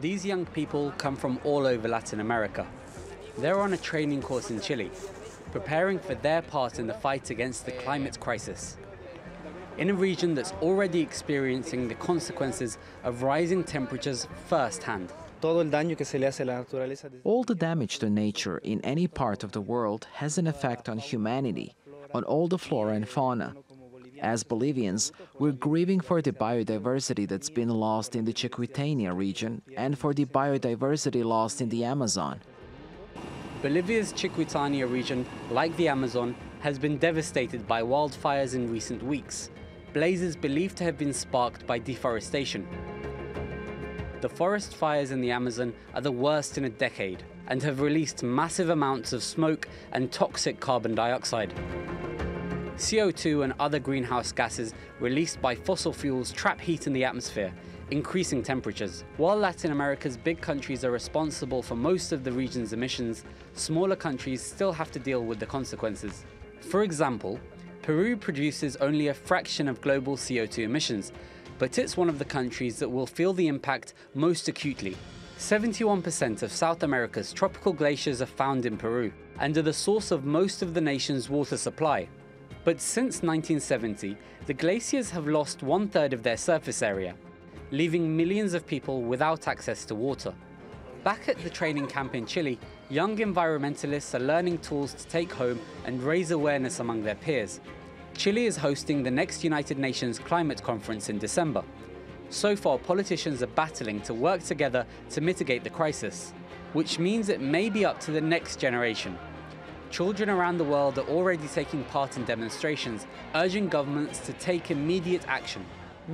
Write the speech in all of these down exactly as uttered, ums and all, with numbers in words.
These young people come from all over Latin America. They're on a training course in Chile, preparing for their part in the fight against the climate crisis. In a region that's already experiencing the consequences of rising temperatures firsthand. All the damage to nature in any part of the world has an effect on humanity, on all the flora and fauna. As Bolivians, we're grieving for the biodiversity that's been lost in the Chiquitania region and for the biodiversity lost in the Amazon. Bolivia's Chiquitania region, like the Amazon, has been devastated by wildfires in recent weeks, blazes believed to have been sparked by deforestation. The forest fires in the Amazon are the worst in a decade and have released massive amounts of smoke and toxic carbon dioxide. C O two and other greenhouse gases released by fossil fuels trap heat in the atmosphere, increasing temperatures. While Latin America's big countries are responsible for most of the region's emissions, smaller countries still have to deal with the consequences. For example, Peru produces only a fraction of global C O two emissions, but it's one of the countries that will feel the impact most acutely. seventy-one percent of South America's tropical glaciers are found in Peru and are the source of most of the nation's water supply. But since nineteen seventy, the glaciers have lost one-third of their surface area, leaving millions of people without access to water. Back at the training camp in Chile, young environmentalists are learning tools to take home and raise awareness among their peers. Chile is hosting the next United Nations Climate Conference in December. So far, politicians are battling to work together to mitigate the crisis, which means it may be up to the next generation. Children around the world are already taking part in demonstrations, urging governments to take immediate action.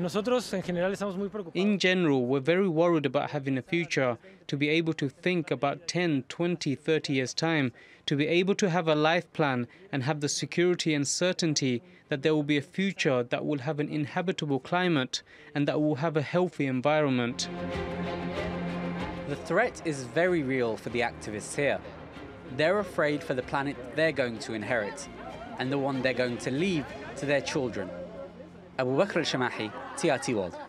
In general, we're very worried about having a future, to be able to think about ten, twenty, thirty years' time, to be able to have a life plan and have the security and certainty that there will be a future that will have an inhabitable climate and that will have a healthy environment. The threat is very real for the activists here. They're afraid for the planet they're going to inherit and the one they're going to leave to their children. Abu Bakr al-Shamahi, T R T World.